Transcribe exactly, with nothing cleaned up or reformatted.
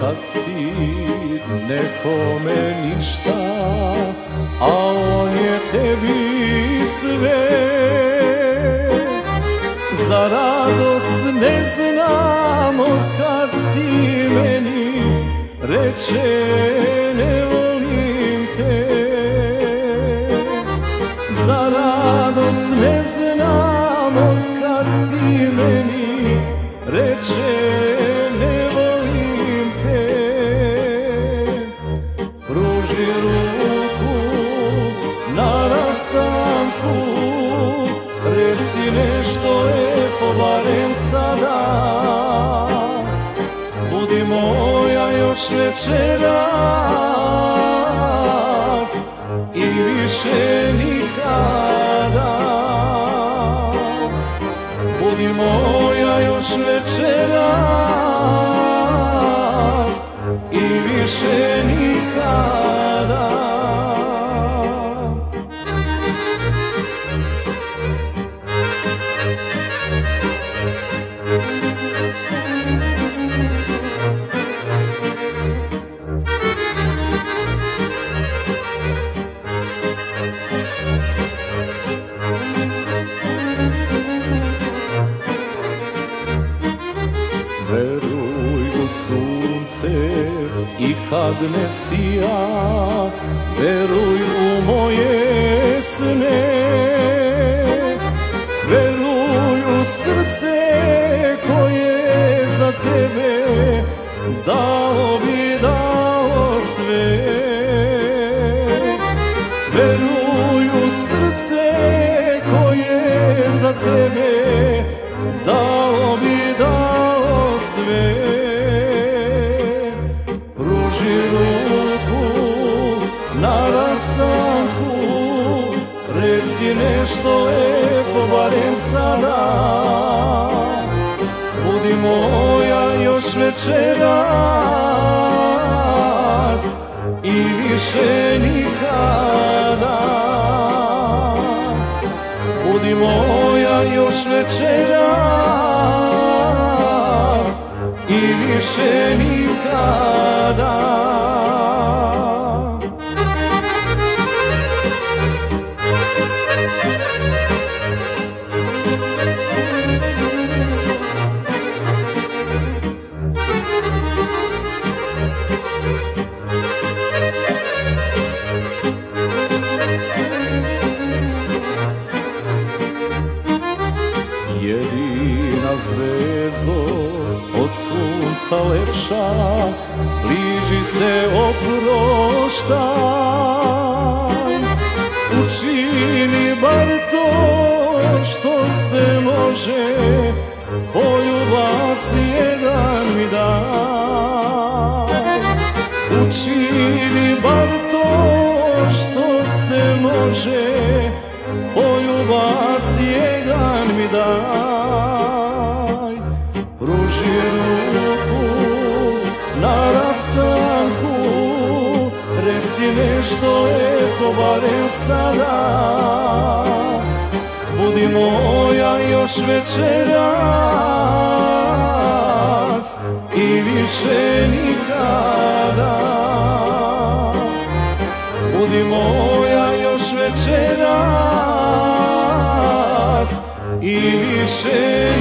kad si nekome ništa, a on je tebi sve. Za radost ne znam od kad ti meni reče ne volim te. Za radost ne znam od kad ti meni reče ne volim te. Pruži ruku na rastanku, reci nešto lepo barem sada. Budi moja još večeras i više nikada. Budi moja još večeras i više nikada. Veruj u sunce i kad ne sija, veruj u moje sne. Veruj u srce koje za tebe dao bi dao sve. Veruj u srce koje za tebe dao bi dao sve. Pruži ruku na rastanku, reci nešto lepo barem sada. Budi moja još večeras i više nikada. Budi moja još večeras i više nikada. Jedina zvezdo od sunca lepša, bliži se oproštaj. Učini bar to što se može, poljubac jedan mi daj. Učini bar to što se može, poljubac jedan mi daj. Pruži ruku na rastanku, reci nešto lepo barem sada. Budi moja još večeras i više nikada. Budi moja još večeras i više